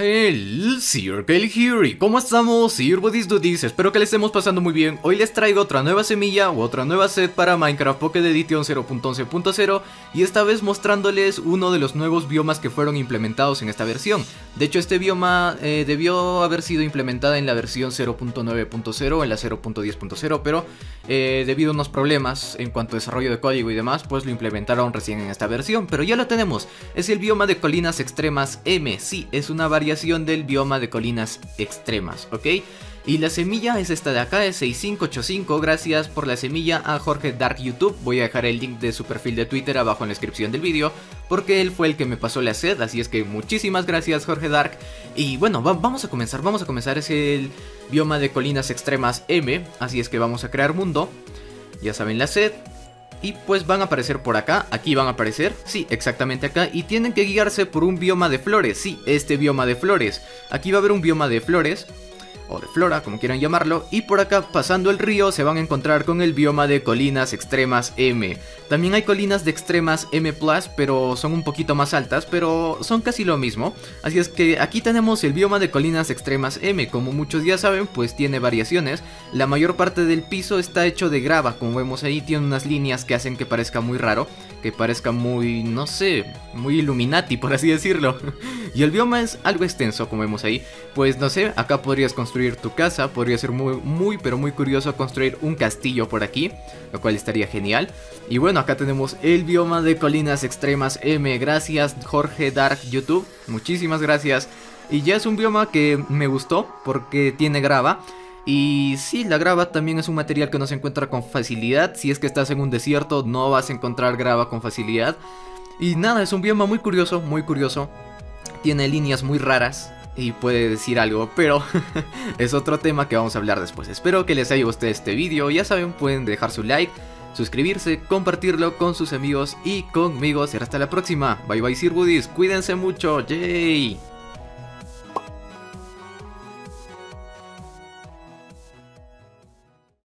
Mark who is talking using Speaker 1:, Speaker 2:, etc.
Speaker 1: El Circle Here. ¿Cómo estamos, Sirbudis Dudis? Espero que le estemos pasando muy bien. Hoy les traigo otra nueva semilla o otra nueva set para Minecraft Pocket Edition 0.11.0 y esta vez mostrándoles uno de los nuevos biomas que fueron implementados en esta versión. De hecho, este bioma debió haber sido implementada en la versión 0.9.0 o en la 0.10.0, pero debido a unos problemas en cuanto a desarrollo de código y demás, pues lo implementaron recién en esta versión. Pero ya lo tenemos, es el bioma de colinas extremas M. Sí, es una variación del bioma de colinas extremas, ¿ok? Y la semilla es esta de acá, es 6585. Gracias por la semilla a Jorge Dark YouTube. Voy a dejar el link de su perfil de Twitter abajo en la descripción del vídeo, porque él fue el que me pasó la set, así es que muchísimas gracias, Jorge Dark. Y bueno, vamos a comenzar, es el bioma de colinas extremas M, así es que vamos a crear mundo. Ya saben la set. Y pues van a aparecer por acá, aquí van a aparecer, sí, exactamente acá. Y tienen que guiarse por un bioma de flores, sí, este bioma de flores. Aquí va a haber un bioma de flores, o de flora, como quieran llamarlo. Y por acá, pasando el río, se van a encontrar con el bioma de colinas extremas M. También hay colinas de extremas M+, pero son un poquito más altas, pero son casi lo mismo. Así es que aquí tenemos el bioma de colinas extremas M. Como muchos ya saben, pues tiene variaciones. La mayor parte del piso está hecho de grava, como vemos ahí, tiene unas líneas que hacen que parezca muy raro, que parezca muy, no sé, muy Illuminati, por así decirlo. Y el bioma es algo extenso, como vemos ahí. Pues no sé, acá podrías construir tu casa, podría ser muy curioso construir un castillo por aquí, lo cual estaría genial. Y bueno, acá tenemos el bioma de colinas extremas M. Gracias, Jorge Dark YouTube, muchísimas gracias. Y ya es un bioma que me gustó porque tiene grava. Y sí, la grava también es un material que no se encuentra con facilidad. Si es que estás en un desierto, no vas a encontrar grava con facilidad. Y nada, es un bioma muy curioso, tiene líneas muy raras y puede decir algo, pero es otro tema que vamos a hablar después. Espero que les haya gustado este vídeo. Ya saben, pueden dejar su like, suscribirse, compartirlo con sus amigos y conmigo. Será hasta la próxima. Bye bye, Sirbudis, cuídense mucho, yay.